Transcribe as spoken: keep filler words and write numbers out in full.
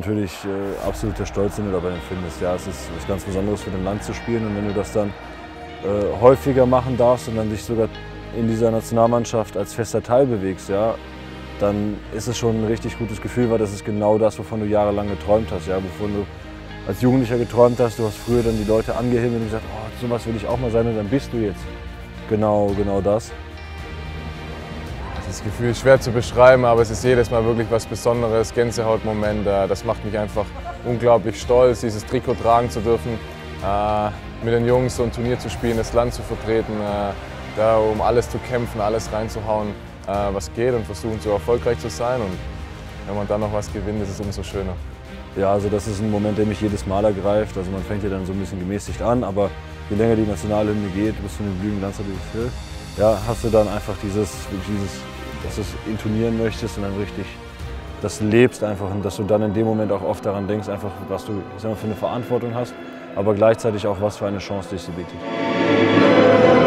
natürlich äh, absoluter Stolz, den du dabei empfindest. Ja, es ist was ganz Besonderes für dein Land zu spielen und wenn du das dann äh, häufiger machen darfst und dann dich sogar in dieser Nationalmannschaft als fester Teil bewegst, ja, dann ist es schon ein richtig gutes Gefühl, weil das ist genau das, wovon du jahrelang geträumt hast, ja, wovon du als Jugendlicher geträumt hast. Du hast früher dann die Leute angehimmelt und gesagt, oh, sowas will ich auch mal sein und dann bist du jetzt genau, genau das. Das Gefühl ist schwer zu beschreiben, aber es ist jedes Mal wirklich was Besonderes, Gänsehautmoment. Das macht mich einfach unglaublich stolz, dieses Trikot tragen zu dürfen, mit den Jungs so ein Turnier zu spielen, das Land zu vertreten, da um alles zu kämpfen, alles reinzuhauen, was geht und versuchen so erfolgreich zu sein. Und wenn man dann noch was gewinnt, ist es umso schöner. Ja, also das ist ein Moment, der mich jedes Mal ergreift. Also man fängt ja dann so ein bisschen gemäßigt an, aber je länger die Nationalhymne geht, bis zu den Blühenglanz dieses Hill, ja, hast du dann einfach dieses, dieses dass du es intonieren möchtest und dann richtig das lebst einfach und dass du dann in dem Moment auch oft daran denkst, einfach was du ich sag mal, für eine Verantwortung hast, aber gleichzeitig auch was für eine Chance dich sie bietet.